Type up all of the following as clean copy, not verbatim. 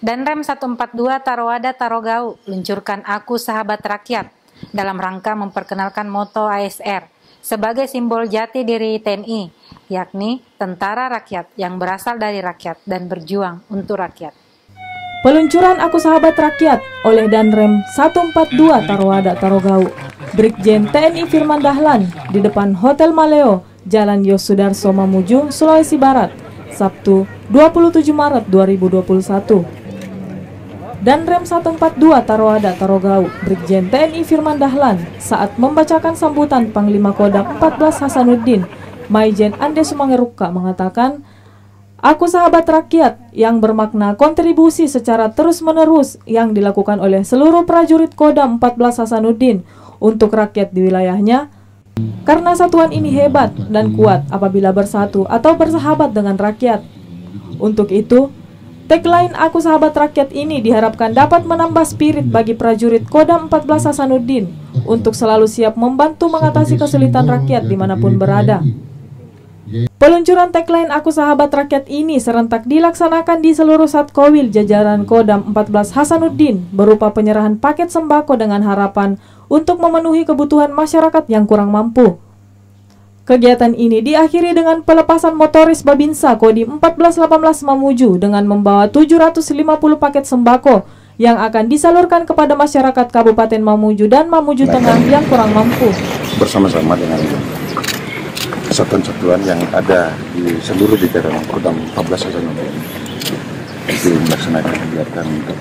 Danrem 142 Taruada Tarogau luncurkan Aku Sahabat Rakyat dalam rangka memperkenalkan moto ASR sebagai simbol jati diri TNI, yakni tentara rakyat yang berasal dari rakyat dan berjuang untuk rakyat. Peluncuran Aku Sahabat Rakyat oleh Danrem 142 Taruada Tarogau, Brigjen TNI Firman Dahlan di depan Hotel Maleo, Jalan Yosudarso Mamuju, Sulawesi Barat, Sabtu 27 Maret 2021. Danrem 142 Taruada Tarogau, Brigjen TNI Firman Dahlan saat membacakan sambutan Panglima Kodam 14 Hasanuddin, Maijen Ande Sumangeruka mengatakan, Aku Sahabat Rakyat yang bermakna kontribusi secara terus-menerus yang dilakukan oleh seluruh prajurit Kodam 14 Hasanuddin untuk rakyat di wilayahnya, karena satuan ini hebat dan kuat apabila bersatu atau bersahabat dengan rakyat. Untuk itu, tagline Aku Sahabat Rakyat ini diharapkan dapat menambah spirit bagi prajurit Kodam 14 Hasanuddin untuk selalu siap membantu mengatasi kesulitan rakyat dimanapun berada. Peluncuran tagline Aku Sahabat Rakyat ini serentak dilaksanakan di seluruh Satkowil jajaran Kodam 14 Hasanuddin berupa penyerahan paket sembako dengan harapan untuk memenuhi kebutuhan masyarakat yang kurang mampu. Kegiatan ini diakhiri dengan pelepasan motoris Babinsa Kodim 1418 Mamuju dengan membawa 750 paket sembako yang akan disalurkan kepada masyarakat Kabupaten Mamuju dan Mamuju Tengah yang kurang mampu. Bersama-sama dengan satuan-satuan yang ada di seluruh jajaran Kodam 14 Hasanuddin itu melaksanakan kegiatan untuk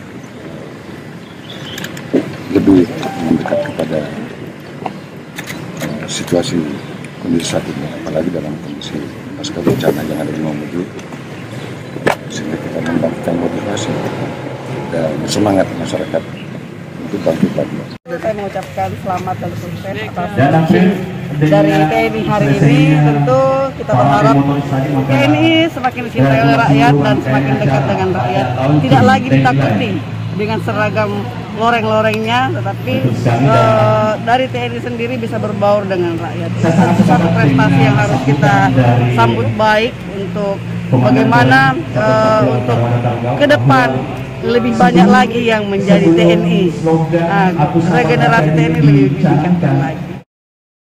lebih mendekat kepada situasi kondisi saat ini, apalagi dalam kondisi pasca bencana yang ada di Mamuju, sehingga kita membangkitkan motivasi dan semangat masyarakat untuk bantu-bantu. Saya mengucapkan selamat dan sukses atas dari TNI hari ini. Tentu kita berharap TNI semakin dicintai oleh rakyat dan semakin dekat dengan rakyat, tidak lagi ditakuti dengan seragam loreng-lorengnya, tetapi dari TNI sendiri bisa berbaur dengan rakyat. Itu satu prestasi yang harus kita sambut baik untuk bagaimana untuk ke depan lebih banyak lagi yang menjadi TNI. Regenerasi TNI lebih ditingkatkan lagi.